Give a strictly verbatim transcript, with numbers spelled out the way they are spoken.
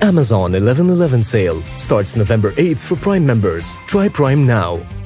Amazon eleven eleven sale starts November eighth for Prime members. Try Prime now.